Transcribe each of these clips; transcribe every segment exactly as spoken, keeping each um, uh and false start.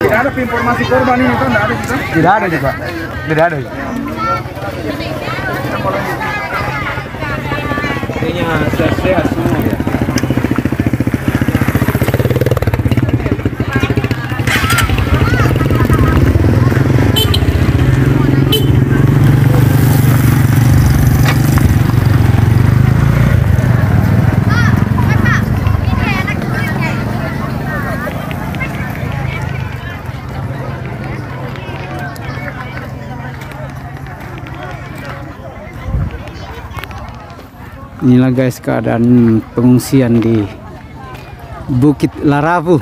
Tidak ada informasi korban ini kan? Tidak ada juga? Tidak ada juga. Tidak ada. Kayaknya sehat-sehat semua ya. Inilah guys keadaan pengungsian di Bukit Larabu.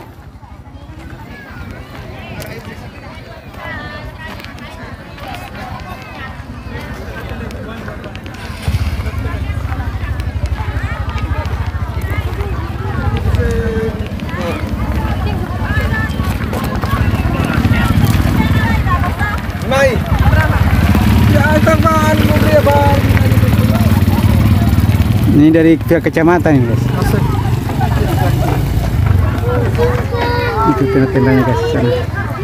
Mai. Ya, teman, mobil bang. Ini dari pihak kecamatan ini guys. Itu tenda-tendanya guys di sana.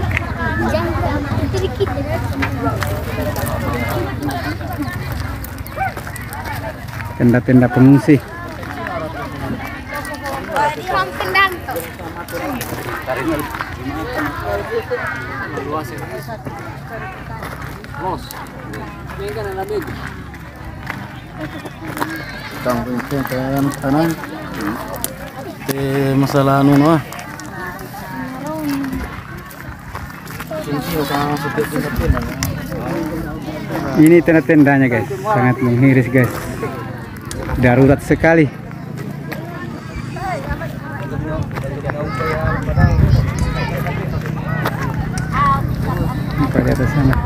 Tenda-tenda pengungsi. Kampung itu kan kanan. Eh masalah anu ah. Ini tenda-tendanya guys, sangat menghiris guys. Darurat sekali. Buka di atas sana.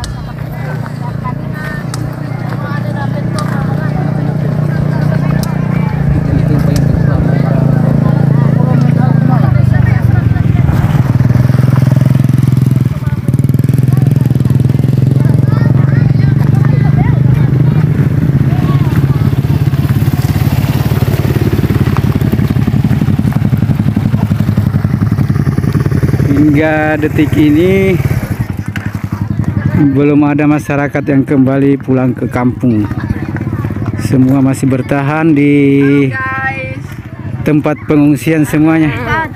Hingga detik ini belum ada masyarakat yang kembali pulang ke kampung. Semua masih bertahan di tempat pengungsian semuanya.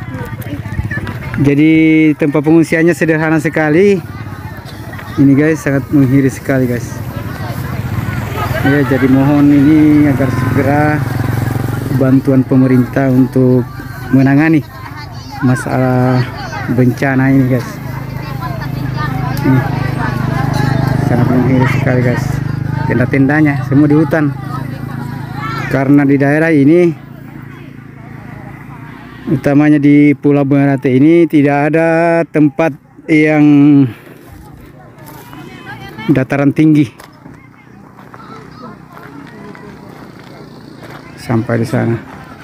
Jadi tempat pengungsiannya sederhana sekali. Ini guys sangat menghiris sekali guys. Ya, jadi mohon ini agar segera bantuan pemerintah untuk menangani masalah bencana ini guys. Ini sangat menghiris sekali guys. Tenda-tendanya semua di hutan. Karena di daerah ini, utamanya di Pulau Berate ini, tidak ada tempat yang dataran tinggi sampai di sana.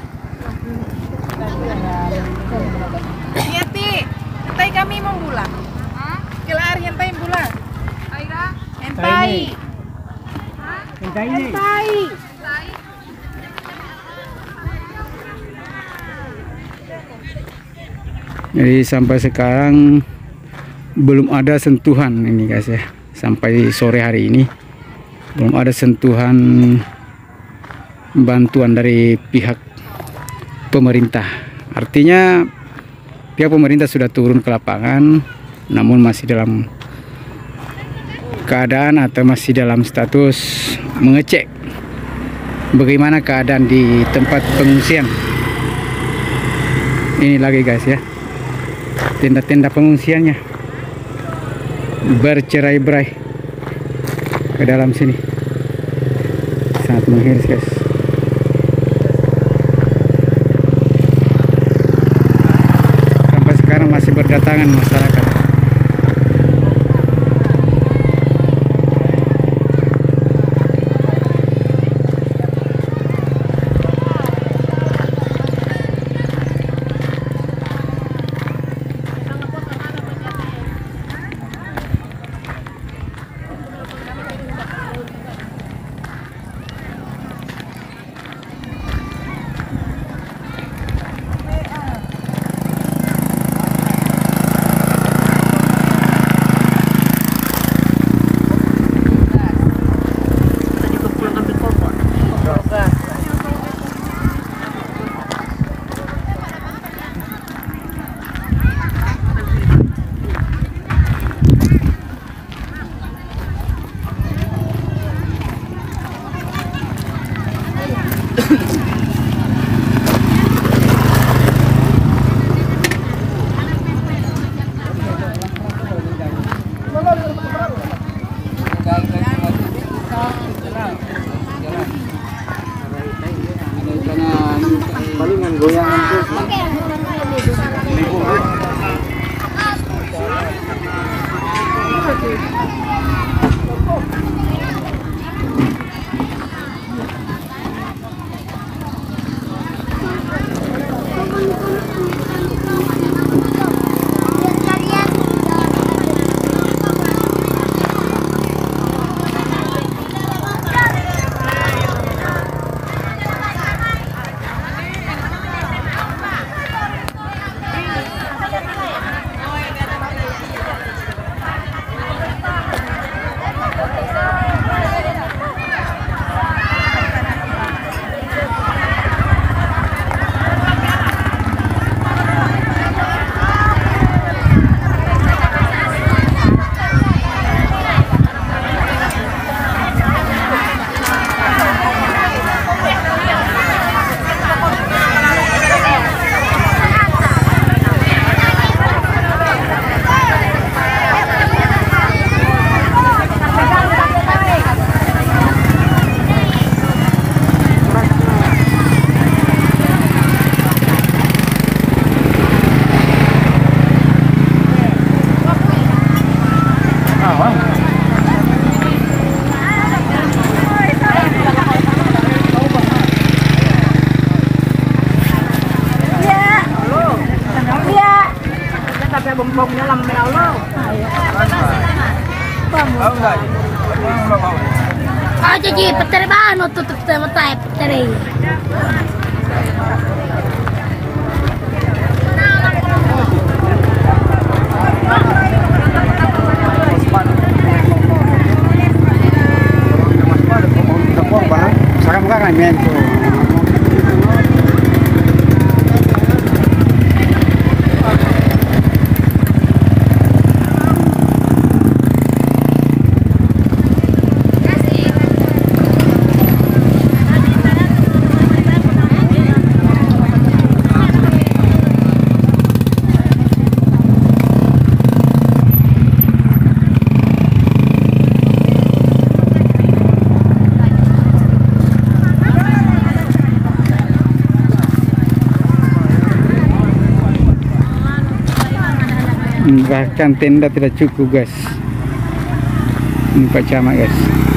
Kami mau pulang. Kelar hentai pulang. Aira, hentai. Hentai. Hentai. Jadi sampai sekarang belum ada sentuhan ini guys ya. Sampai sore hari ini belum ada sentuhan bantuan dari pihak pemerintah. Artinya pihak pemerintah sudah turun ke lapangan, namun masih dalam keadaan atau masih dalam status mengecek bagaimana keadaan di tempat pengungsian. Ini lagi guys ya, tenda-tenda pengungsiannya bercerai-berai ke dalam sini, sangat menghiris guys. Masih berdatangan masyarakat. kampungnya lambe Allah. Tahu enggak? Belum tahu. Ah, jadi petere bano tutup sama tay petere. Sekarang kan main tuh. Bahkan tenda tidak cukup guys. Ini Pak Camat guys.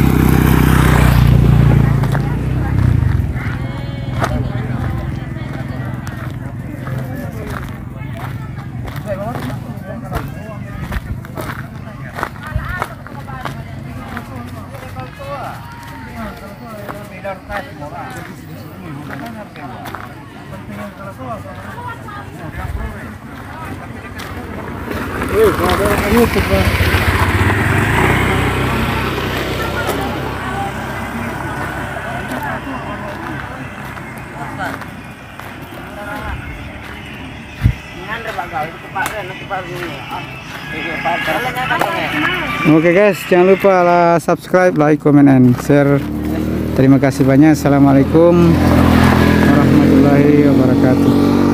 Oke guys, jangan lupa lah subscribe, like, comment, and share. Terima kasih banyak. Assalamualaikum warahmatullahi wabarakatuh.